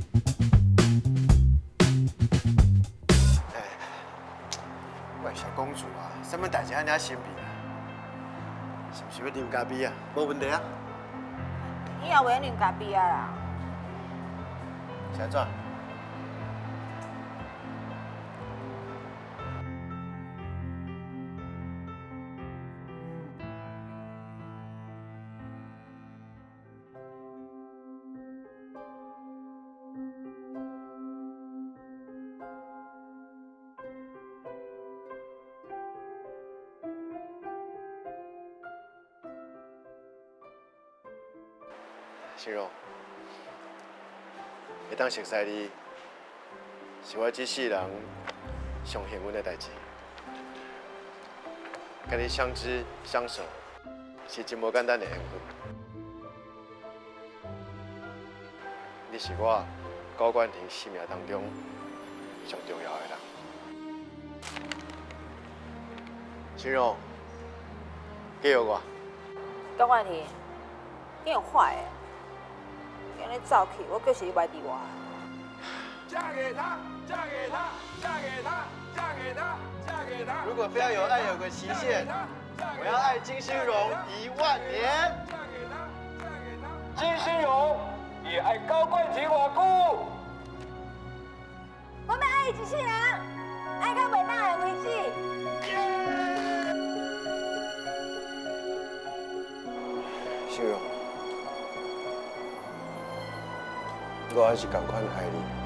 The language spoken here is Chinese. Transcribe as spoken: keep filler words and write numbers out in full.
哎，喂，小公主啊，什么代志安尼神秘啊？是不是要啉咖啡啊？无问题啊。 以后袂啉咖啡啊啦。 是安怎？心荣，会当熟悉你，是我这世人上幸运的代志。跟你相知相守，是真无简单的缘分。你是我高冠廷生命当中上重要的人。心荣，记住我。 高冠廷，你有坏诶！今日走去，我就是你外地话。 嫁给他，嫁给他，嫁给他，嫁给他，嫁给他。 如果非要有爱有个期限，我要爱金星荣一万年。 金星荣也爱高冠廷偌久。 我们爱一世人，爱到袂当爱为止。 心荣，我还是同款爱你。